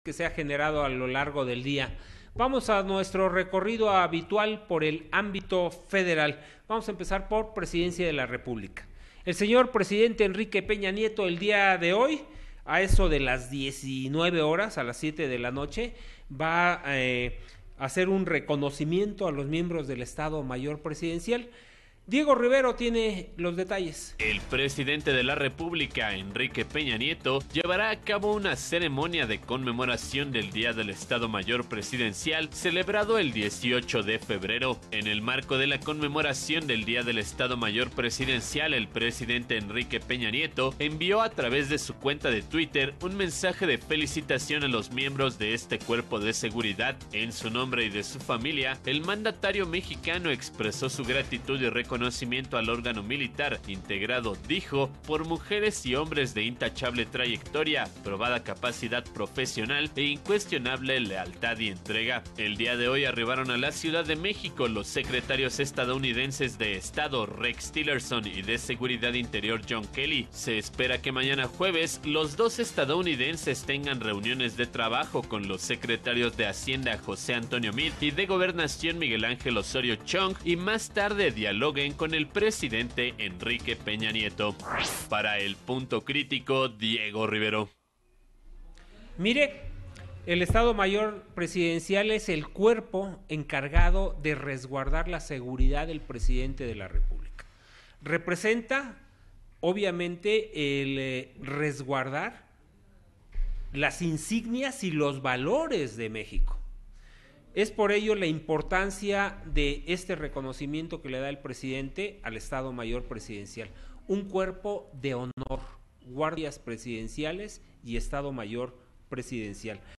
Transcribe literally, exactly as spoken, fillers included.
que se ha generado a lo largo del día. Vamos a nuestro recorrido habitual por el ámbito federal. Vamos a empezar por Presidencia de la República. El señor presidente Enrique Peña Nieto el día de hoy, a eso de las diecinueve horas, a las siete de la noche, va eh, a hacer un reconocimiento a los miembros del Estado Mayor Presidencial. Diego Rivero tiene los detalles. El presidente de la República, Enrique Peña Nieto, llevará a cabo una ceremonia de conmemoración del Día del Estado Mayor Presidencial, celebrado el dieciocho de febrero. En el marco de la conmemoración del Día del Estado Mayor Presidencial, el presidente Enrique Peña Nieto envió a través de su cuenta de Twitter un mensaje de felicitación a los miembros de este cuerpo de seguridad. En su nombre y de su familia, el mandatario mexicano expresó su gratitud y reconocimiento Reconocimiento al órgano militar integrado, dijo, por mujeres y hombres de intachable trayectoria, probada capacidad profesional e incuestionable lealtad y entrega. El día de hoy arribaron a la Ciudad de México los secretarios estadounidenses de Estado Rex Tillerson y de Seguridad Interior John Kelly. Se espera que mañana jueves los dos estadounidenses tengan reuniones de trabajo con los secretarios de Hacienda José Antonio Meade y de Gobernación Miguel Ángel Osorio Chong, y más tarde dialoguen con el presidente Enrique Peña Nieto. Para el punto crítico, Diego Rivero. Mire, el Estado Mayor Presidencial es el cuerpo encargado de resguardar la seguridad del presidente de la República. Representa, obviamente, el eh, resguardar las insignias y los valores de México. Es por ello la importancia de este reconocimiento que le da el presidente al Estado Mayor Presidencial. Un cuerpo de honor, guardias presidenciales y Estado Mayor Presidencial.